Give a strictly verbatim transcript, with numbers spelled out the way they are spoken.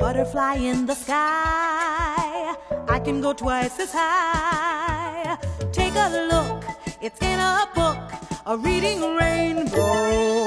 butterfly in the sky. I can go twice as high. Take a look, it's in a book, a reading rainbow.